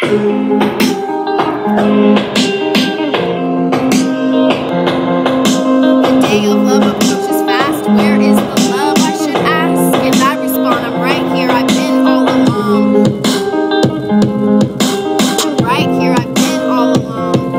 day of love approaches fast. Where is the love, I should ask? And I respond, I'm right here, I've been all along. I'm right here, I've been all along.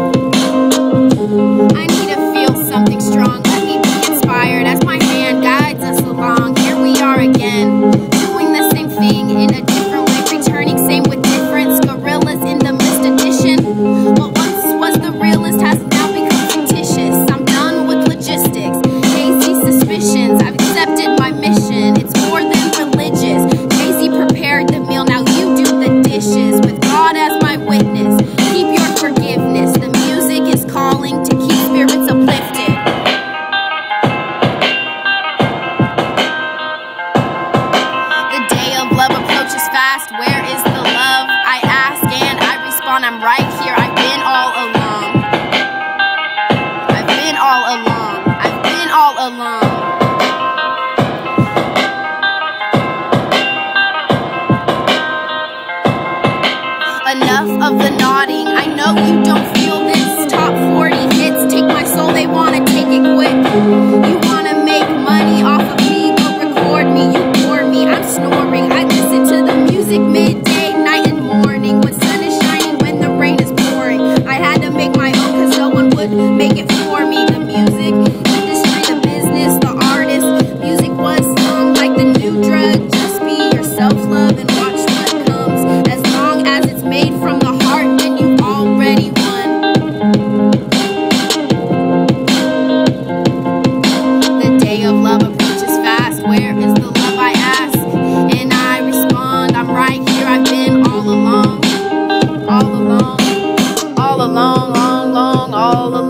I need to feel something strong. Let me be inspired as my hand guides us along. Here we are again, doing the same thing in a different way, returning same with difference. Gorillas in the mist edition. What once was the realest has now become fictitious. I'm done with logistics, hazy suspicions. I've accepted my mission. It's more than religious. Jay-Z prepared the meal, now you do the dishes. With God as my witness, keep your forgiveness. The music is calling to keep spirits uplifted. The day of love approaches fast. Where is the love, I ask, and I respond, I'm right here, I've been all along. I've been all along. I've been all along. Enough of the nodding, I know you don't feel this. Top 40 hits take my soul, they wanna take it quick. You wanna make money off of me, go record me, you bore me, I'm snoring. I listen to the music midday, night and morning. When sun is shining, when the rain is pouring. I had to make my own cause no one would make it for me. The music industry, the business, the artist. Music was sung like the new drug. Just be yourself, love, and watch what comes. As long as it's made from the heart, then you already won. The day of love approaches fast. Where is the love, I ask, and I respond, I'm right here, I've been all along. All along, all along, long, long, all along.